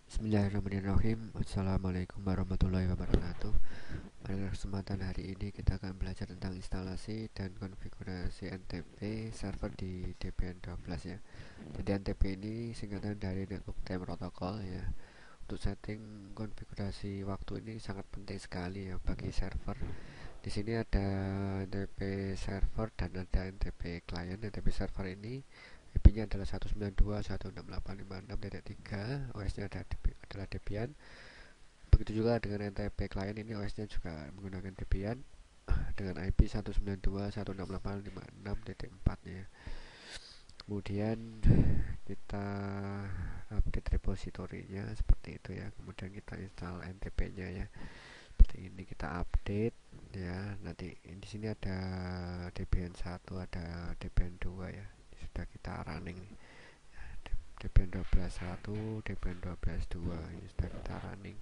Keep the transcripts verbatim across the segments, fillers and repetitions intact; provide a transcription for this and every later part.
Bismillahirrahmanirrahim. Assalamualaikum warahmatullahi wabarakatuh. Pada kesempatan hari ini kita akan belajar tentang instalasi dan konfigurasi N T P server di Debian dua belas ya. Jadi N T P ini singkatan dari Network Time Protocol ya. Untuk setting konfigurasi waktu ini sangat penting sekali ya bagi server. Di sini ada N T P server dan ada N T P client. N T P server ini I P-nya adalah seratus sembilan puluh dua titik satu enam delapan lima enam titik tiga, O S-nya ada adalah Debian. Begitu juga dengan N T P client, ini O S-nya juga menggunakan Debian dengan I P seratus sembilan puluh dua titik satu enam delapan lima enam titik empat ya. Kemudian kita update repositorinya seperti itu ya. Kemudian kita install N T P-nya ya. Seperti ini kita update ya. Nanti di sini ada Debian satu, ada Debian dua ya. Sudah kita running nih. Debian dua belas satu, Debian dua belas dua ini sudah kita running.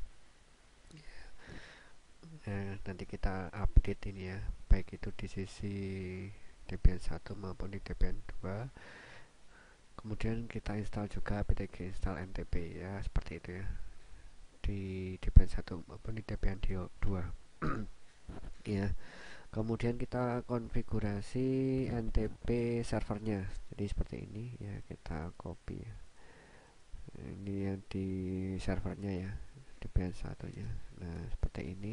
Nah, nanti kita update ini ya, baik itu di sisi Debian satu maupun di Debian dua. Kemudian kita install juga ptg install N T P ya, seperti itu ya, di Debian satu maupun di Debian dua ya. Kemudian kita konfigurasi N T P servernya, jadi seperti ini ya, kita copy ya. Ini yang di servernya ya, Debian satunya. Nah, seperti ini.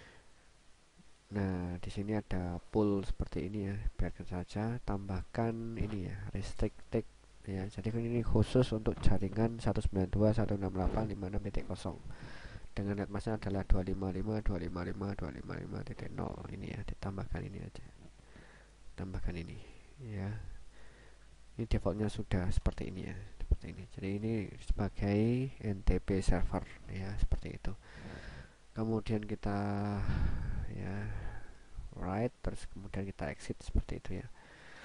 Nah, di sini ada pool seperti ini ya, biarkan saja. Tambahkan ini ya, restricted ya. Jadi ini khusus untuk jaringan seratus sembilan puluh dua titik satu enam delapan lima enam titik nol dengan netmasknya adalah dua lima lima dua lima lima dua lima lima titik nol. Ini ya, ditambahkan ini aja. Tambahkan ini ya. Ini defaultnya sudah seperti ini ya, seperti ini. Jadi ini sebagai N T P server ya, seperti itu. Kemudian kita ya write, terus kemudian kita exit seperti itu ya.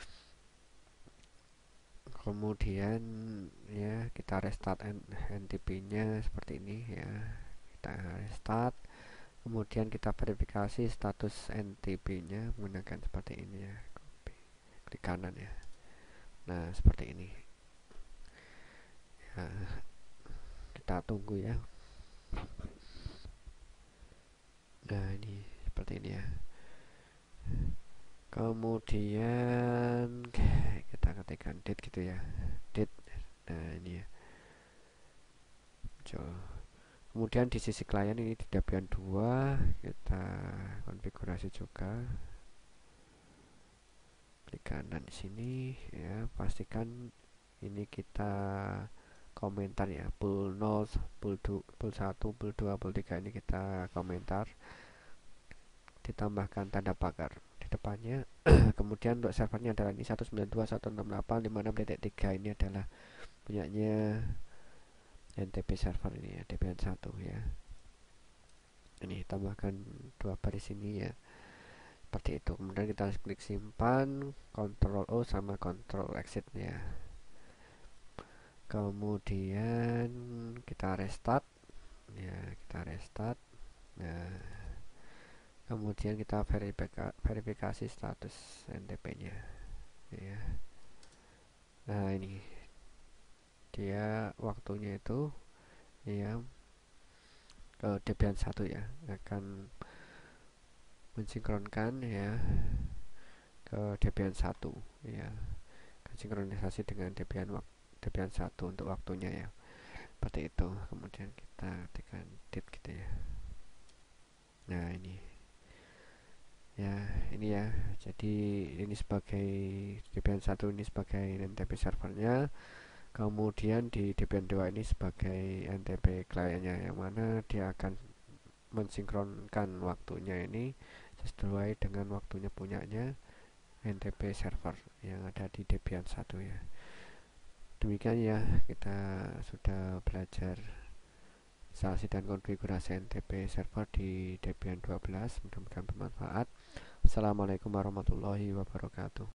Kemudian ya kita restart N T P-nya seperti ini ya. Kita restart. Kemudian kita verifikasi status N T P-nya menggunakan seperti ini ya. Copy. Klik kanan ya. Nah, seperti ini. Ya, kita tunggu ya. Nah, ini seperti ini ya. Kemudian kita ketikkan date gitu ya, date. Nah, ini ya. Coba. Kemudian di sisi klien ini di Debian dua kita konfigurasi juga. Klik kanan di sini ya, pastikan ini kita komentar ya, pool nol, pool dua, pool satu, pool dua, pool tiga ini kita komentar. Ditambahkan tanda pagar di depannya. Kemudian untuk servernya adalah ini seratus sembilan puluh dua titik satu enam delapan lima enam titik tiga, ini adalah punyanya N T P server ini ya, Debian satu ya. Ini tambahkan dua baris ini ya, seperti itu. Kemudian kita klik simpan, Ctrl O sama Ctrl exit ya. Kemudian kita restart ya, kita restart. Nah, kemudian kita verifika, verifikasi status N T P-nya ya. Nah, ini dia waktunya itu ya, ke Debian satu ya, akan mensinkronkan ya ke Debian satu ya, sinkronisasi dengan Debian Debian satu untuk waktunya ya, seperti itu. Kemudian kita tekan date gitu ya. Nah, ini ya, ini ya. Jadi ini sebagai Debian satu ini sebagai N T P servernya. Kemudian di Debian dua ini sebagai N T P kliennya, yang mana dia akan mensinkronkan waktunya ini sesuai dengan waktunya punyanya N T P server yang ada di Debian satu ya. Demikian ya, kita sudah belajar instalasi dan konfigurasi N T P server di Debian dua belas. Mudah-mudahan bermanfaat. Assalamualaikum warahmatullahi wabarakatuh.